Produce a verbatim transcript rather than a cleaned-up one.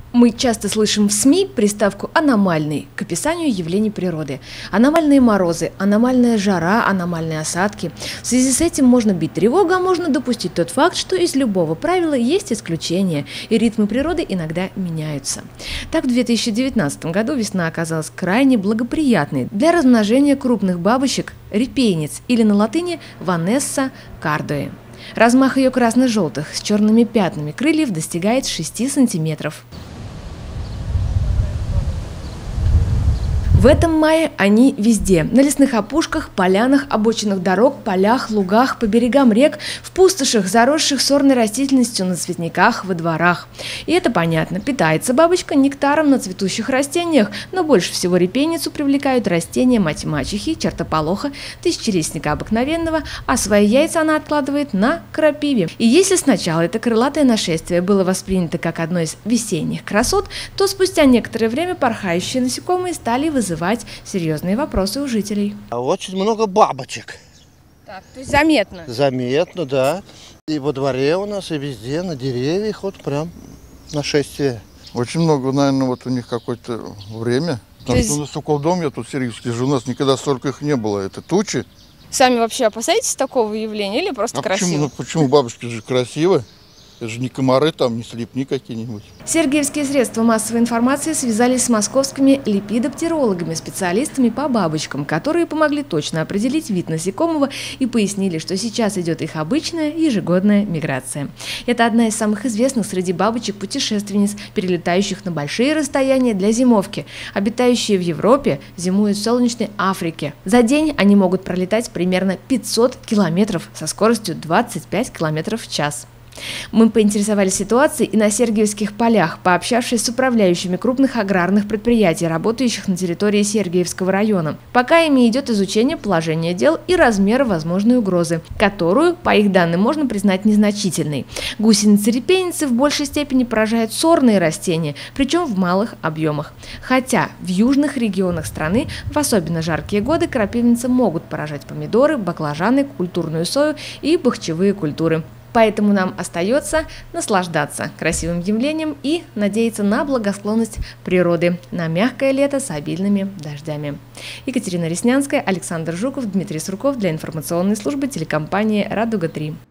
Мы часто слышим в СМИ приставку «аномальный» к описанию явлений природы. Аномальные морозы, аномальная жара, аномальные осадки. В связи с этим можно бить тревогу, а можно допустить тот факт, что из любого правила есть исключения, и ритмы природы иногда меняются. Так, в две тысячи девятнадцатом году весна оказалась крайне благоприятной для размножения крупных бабочек репейниц, или на латыни «Ванесса кардоe». Размах ее красно-желтых с черными пятнами крыльев достигает шести сантиметров. В этом мае они везде – на лесных опушках, полянах, обочинах дорог, полях, лугах, по берегам рек, в пустошах, заросших сорной растительностью, на цветниках, во дворах. И это понятно – питается бабочка нектаром на цветущих растениях, но больше всего репейницу привлекают растения мать-мачехи, чертополоха, тысячелистника обыкновенного, а свои яйца она откладывает на крапиве. И если сначала это крылатое нашествие было воспринято как одно из весенних красот, то спустя некоторое время порхающие насекомые стали вызывать вызывать серьезные вопросы у жителей. Очень много бабочек. Так, то есть заметно? Заметно, да. И во дворе у нас, и везде, на деревьях, вот прям нашествие. Очень много, наверное, вот у них какое-то время. Потому есть... что у нас около дома, я тут сирийский же, у нас никогда столько их не было. Это тучи. Сами вообще опасаетесь такого явления или просто а красиво? Почему? Ну, почему бабочки же красивы? Это же не комары, там, не слепни какие-нибудь. Сергиевские средства массовой информации связались с московскими лепидоптерологами, специалистами по бабочкам, которые помогли точно определить вид насекомого и пояснили, что сейчас идет их обычная ежегодная миграция. Это одна из самых известных среди бабочек-путешественниц, перелетающих на большие расстояния для зимовки. Обитающие в Европе зимуют в солнечной Африке. За день они могут пролетать примерно пятьсот километров со скоростью двадцать пять километров в час. Мы поинтересовались ситуацией и на Сергиевских полях, пообщавшись с управляющими крупных аграрных предприятий, работающих на территории Сергиевского района. Пока ими идет изучение положения дел и размера возможной угрозы, которую, по их данным, можно признать незначительной. Гусеницы-репейницы в большей степени поражают сорные растения, причем в малых объемах. Хотя в южных регионах страны в особенно жаркие годы крапивницы могут поражать помидоры, баклажаны, культурную сою и бахчевые культуры. Поэтому нам остается наслаждаться красивым явлением и надеяться на благосклонность природы, на мягкое лето с обильными дождями. Екатерина Реснянская, Александр Жуков, Дмитрий Сурков для информационной службы телекомпании «Радуга три».